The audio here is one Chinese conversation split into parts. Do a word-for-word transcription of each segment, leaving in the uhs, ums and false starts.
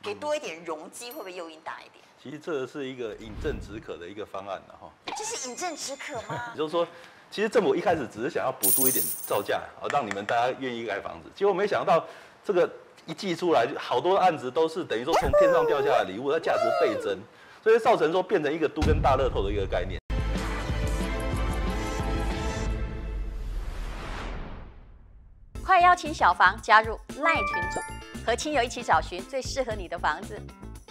给多一点容积，会不会诱因大一点？ 其实这是一个饮鸩止渴的一个方案了哈。 这是饮鸩止渴吗？ 也就是说，其实政府一开始只是想要补助一点造价，啊，让你们大家愿意盖房子。结果没想到这个一寄出来，好多案子都是等于说从天上掉下来的礼物，它价值倍增，所以造成说变成一个都跟大乐透的一个概念。 快邀请小房加入赖群组，和亲友一起找寻最适合你的房子。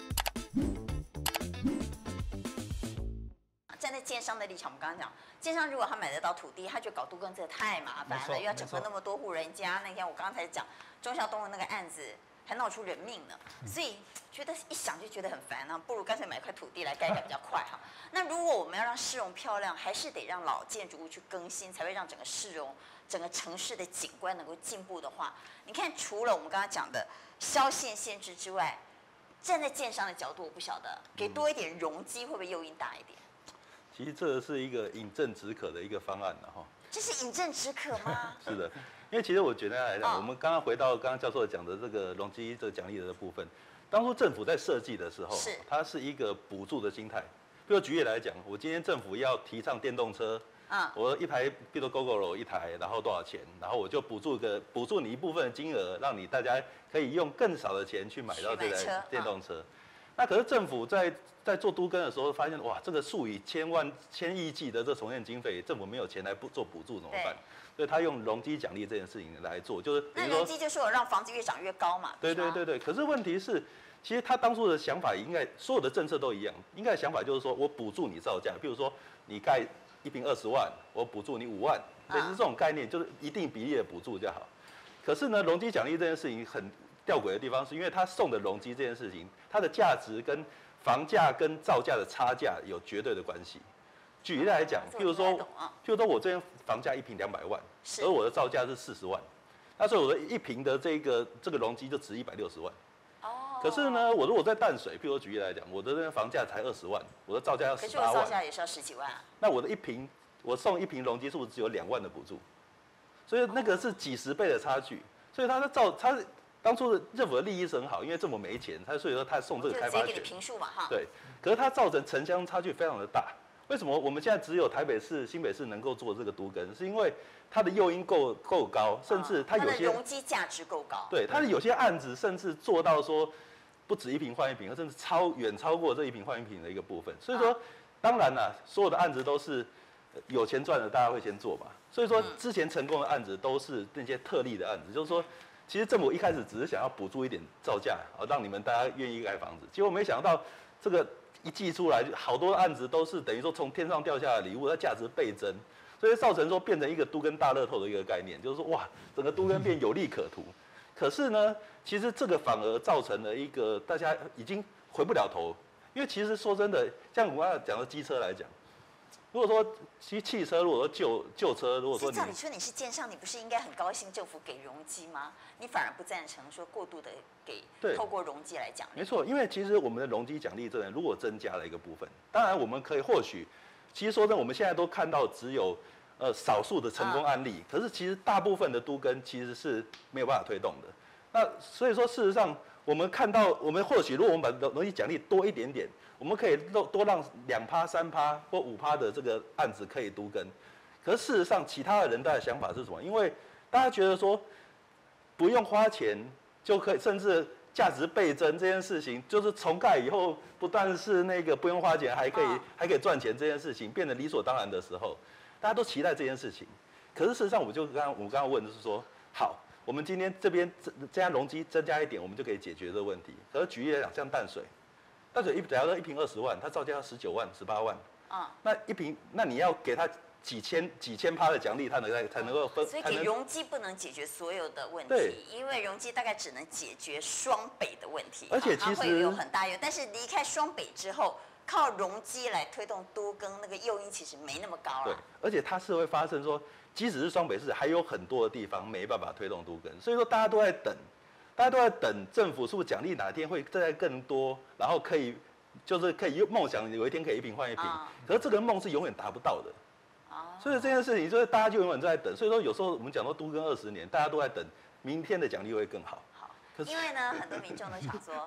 站在建商的立场，我们刚刚讲，建商如果他买得到土地，他就搞都更这太麻烦了，又要整合那么多户人家。那天我刚才讲忠孝东的那个案子，还闹出人命呢，所以觉得一想就觉得很烦啊，不如干脆买块土地来盖盖比较快哈。那如果我们要让市容漂亮，还是得让老建筑物去更新，才会让整个市容、整个城市的景观能够进步的话，你看除了我们刚刚讲的销限限制之外，站在建商的角度，我不晓得给多一点容积会不会诱因大一点？ 其实这是一个饮鸩止渴的一个方案了哈。 这是饮鸩止渴吗？ 是的，因为其实我觉得来讲， 哦我们刚刚回到刚刚教授讲的这个容积这个奖励的部分，当初政府在设计的时候， 是它是一个补助的心态。比如举例来讲，我今天政府要提倡电动车， 嗯， 我一台，比如 GoGoRo 一台，然后多少钱，然后我就补助个补助你一部分的金额，让你大家可以用更少的钱去买到这台电动车。那可是政府在在做都更的时候，发现哇，这个数以千万、千亿计的这重建经费，政府没有钱来不做补助怎么办？所以他用容积奖励这件事情来做，就是那容积就是我让房子越涨越高嘛。 对对对对。可是问题是，其实他当初的想法应该所有的政策都一样，应该的想法就是说我补助你造价，比如说你盖一坪二十万，我补助你五万，类似这种概念，就是一定比例的补助就好。可是呢，容积奖励这件事情很吊诡的地方，是因为他送的容积这件事情，它的价值跟房价跟造价的差价有绝对的关系。举例来讲，譬如说，譬如说我这边房价一坪两百万，而我的造价是四十万，那所以我的一坪的这个这个容积就值一百六十万。 哦。 可是呢，我如果在淡水，譬如说举例来讲，我的那个房价才二十万，我的造价要十八万。 可是我造价也是要十几万啊。 那我的一坪，我送一坪容积是不是只有两万的补助？所以那个是几十倍的差距。所以它的造，它当初的政府的利益是很好，因为政府没钱，他所以说他送这个开发权。 就直接给你平数嘛哈。 对。可是它造成城乡差距非常的大。为什么我们现在只有台北市、新北市能够做这个都更？是因为它的诱因够够高，甚至它有些、 它的容积价值够高。 对，它的有些案子甚至做到说不止一坪换一坪，甚至超远超过这一坪换一坪的一个部分。所以说，当然啦，所有的案子都是有钱赚的，大家会先做嘛。所以说，之前成功的案子都是那些特例的案子，就是说，其实政府一开始只是想要补助一点造价，啊，让你们大家愿意盖房子。结果没想到这个一寄出来，好多案子都是等于说从天上掉下来的礼物，它价值倍增，所以造成说变成一个都跟大乐透的一个概念，就是说哇，整个都跟变有利可图。可是呢，其实这个反而造成了一个大家已经回不了头，因为其实说真的，像我刚才讲的机车来讲，如果说其实汽车，如果说旧旧车，如果说你照理说你是建商，你不是应该很高兴政府给容积吗？你反而不赞成说过度的给透过容积来奖励。 没错，因为其实我们的容积奖励这如果增加了一个部分，当然我们可以或许，其实说真的，我们现在都看到只有呃少数的成功案例，可是其实大部分的都更其实是没有办法推动的。那所以说，事实上我们看到，我们或许如果我们把容积奖励多一点点，我们可以多多让两趴、三趴或五趴的这个案子可以都更。可是事实上，其他的人大的想法是什么？因为大家觉得说不用花钱就可以，甚至价值倍增这件事情，就是重盖以后不但是那个不用花钱，还可以、哦、还可以赚钱这件事情变得理所当然的时候，大家都期待这件事情。可是事实上，我就刚刚我们刚刚问的是说，好。我们今天这边增加容积增加一点，我们就可以解决这个问题。可是举例来讲，像淡水，淡水一假如说一坪二十万，它造价要十九万、十八万，啊、嗯，那一坪，那你要给他几千几千趴的奖励，它能才才能够分。 所以给容积不能解决所有的问题，因为容积大概只能解决双北的问题， 而且其实它会有很大用。但是离开双北之后，靠容积来推动都更，那个诱因其实没那么高了。 对，而且它是会发生说。即使是双北市，还有很多的地方没办法推动都更，所以说大家都在等，大家都在等政府是不是奖励哪天会再更多，然后可以就是可以梦想有一天可以一坪换一坪，哦、可是这个梦是永远达不到的，哦、所以这件事情就是大家就永远都在等，所以说有时候我们讲说都更二十年，大家都在等明天的奖励会更好。 好，因为呢很多民众都想说。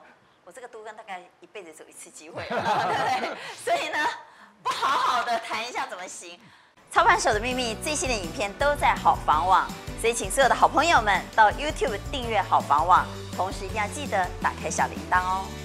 我这个都更大概一辈子只有一次机会了，对不对？所以呢，不好好的谈一下怎么行？操盘手的秘密最新的影片都在好房网，所以请所有的好朋友们到 YouTube 订阅好房网，同时一定要记得打开小铃铛哦。